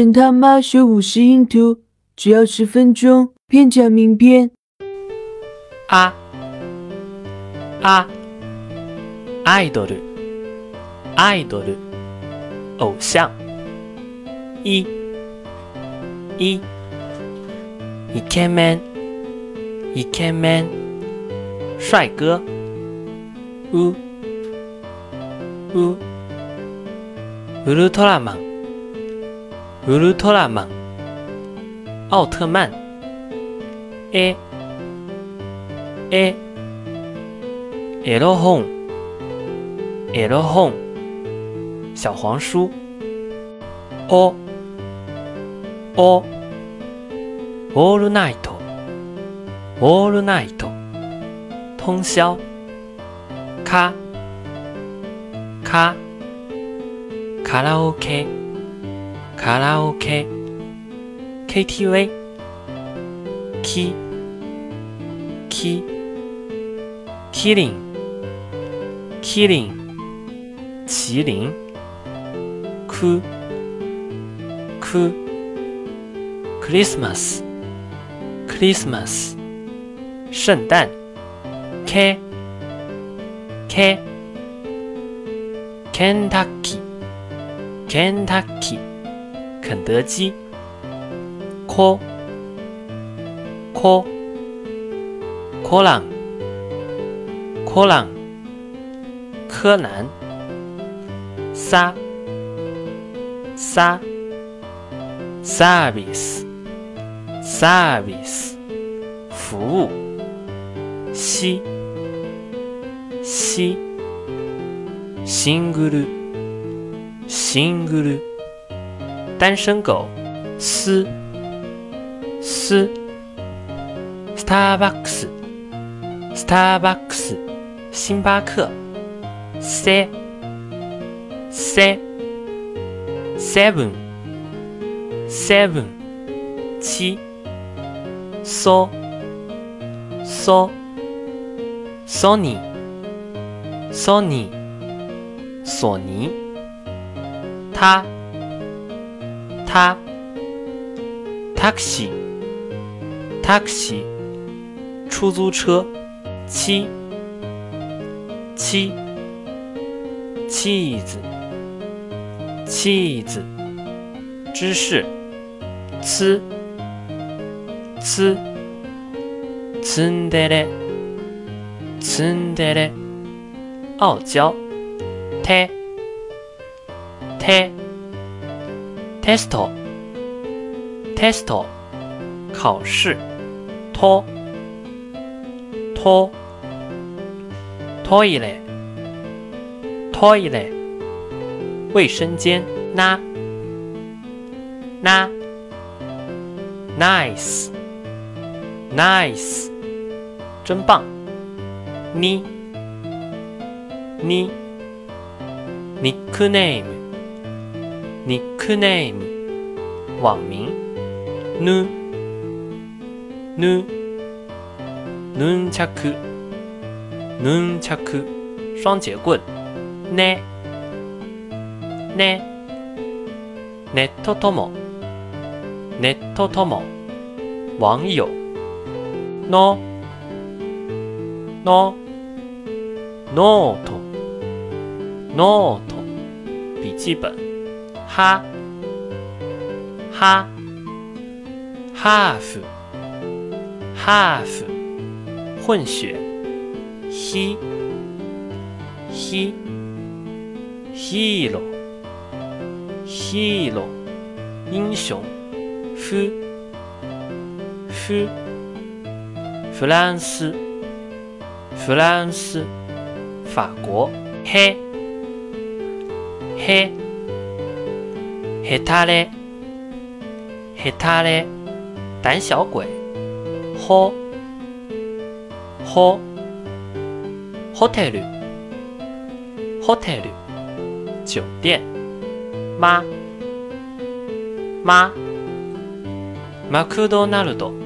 真他妈学50音图，只要10分钟。片假名片。 アイドル偶像。イケメン帅哥。ウルトラマン奥特曼。エロ本小黄书。オールナイト通宵。カラオケ KTV。キリン麒麟。クリスマス圣诞。ケンタッキ肯德基。コラン柯南。サービス服务。シシングル单身狗。スターバックス星巴克。セブン7。ソニタタクシー出租车。チーズ芝士。ツンデレ傲娇。テスト考试。トイレ卫生间。nice 真棒。ニックネーム网名。ヌンチャク双节棍。ネット友网友。ノート笔记本。ハーフ混血。ヒーロー英雄。フランス法国。ヘタレ胆小鬼。ホテル酒店。マクドナルド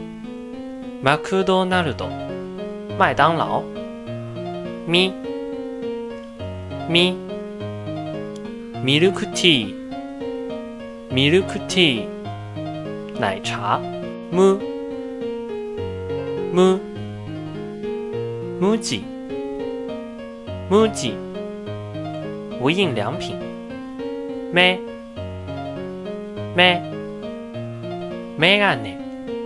麦当劳。ミルクティミルクティー奶茶。むムジ无印良品。メガネ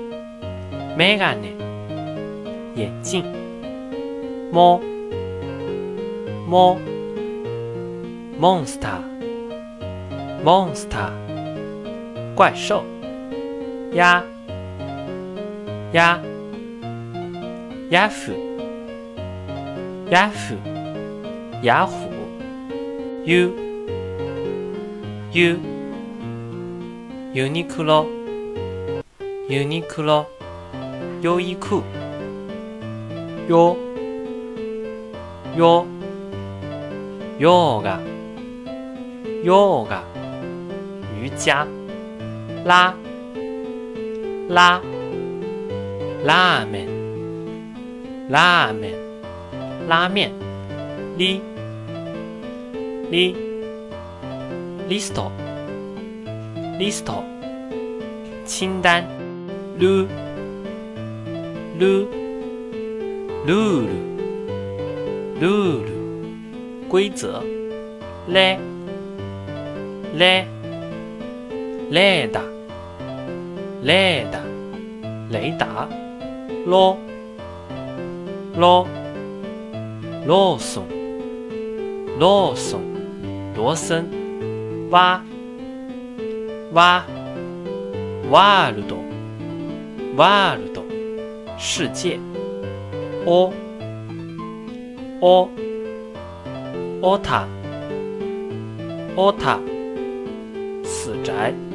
眼镜。モンスター怪兽。ヤフ雅虎。ユニクロ优衣库。ヨガ瑜伽。拉面リスト清单。ルール规则。雷达雷达。ローソン罗森。ワールド世界。オタ死宅。